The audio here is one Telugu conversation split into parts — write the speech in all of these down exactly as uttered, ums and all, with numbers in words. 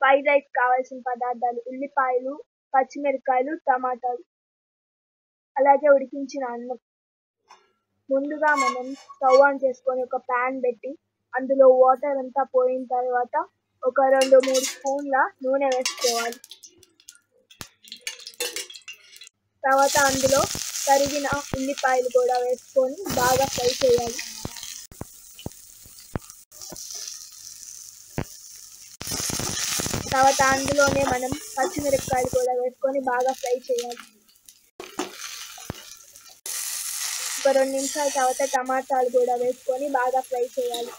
ఫ్రైడ్ రైస్ కావాల్సిన పదార్థాలు ఉల్లిపాయలు, పచ్చిమిరపకాయలు, టమాటాలు, అలాగే ఉడికించిన అన్నం. ముందుగా మనం స్టవ్ ఆన్ చేసుకొని ఒక ప్యాన్ పెట్టి అందులో వాటర్ అంతా పోయిన తర్వాత ఒక రెండు మూడు స్పూన్ల నూనె వేసుకోవాలి. తర్వాత అందులో తరిగిన ఉల్లిపాయలు కూడా వేసుకొని బాగా ఫ్రై చేయాలి. తర్వాత అందులోనే మనం పచ్చిమిరపకాయలు కూడా వేసుకొని బాగా ఫ్రై చేయాలి. ఒక రెండు నిమిషాల తర్వాత టమాటాలు కూడా వేసుకొని బాగా ఫ్రై చేయాలి.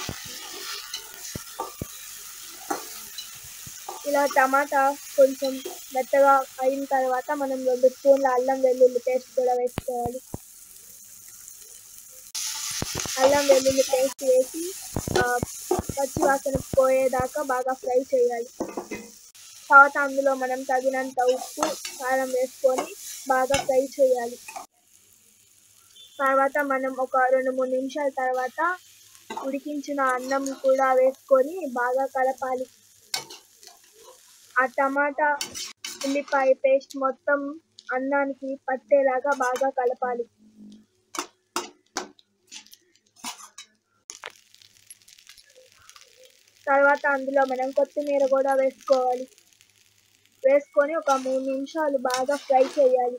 ఇలా టమాటా కొంచెం మెత్తగా అయిన తర్వాత మనం రెండు స్పూన్ల అల్లం వెల్లుల్లి పేస్ట్ కూడా వేసుకోవాలి. అల్లం వెల్లుల్లి పేస్ట్ వేసి పచ్చి వాసన పోయేదాకా బాగా ఫ్రై చేయాలి. తర్వాత అందులో మనం తగినంత ఉప్పు, కారం వేసుకొని బాగా ఫ్రై చేయాలి. తర్వాత మనం ఒక రెండు మూడు నిమిషాల తర్వాత ఉడికించిన అన్నం కూడా వేసుకొని బాగా కలపాలి. ఆ టమాటా ఉల్లిపాయ పేస్ట్ మొత్తం అన్నానికి పట్టేలాగా బాగా కలపాలి. తర్వాత అందులో మనం కొత్తిమీర కూడా వేసుకోవాలి. వేసుకొని ఒక మూడు నిమిషాలు బాగా ఫ్రై చేయాలి.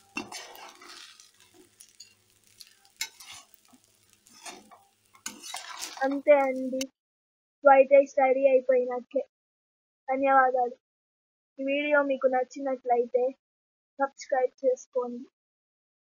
అంతే అండి, వైట్ రైస్ రెడీ అయిపోయినట్లే. ధన్యవాదాలు. ఈ వీడియో మీకు నచ్చినట్లయితే సబ్స్క్రైబ్ చేసుకోండి.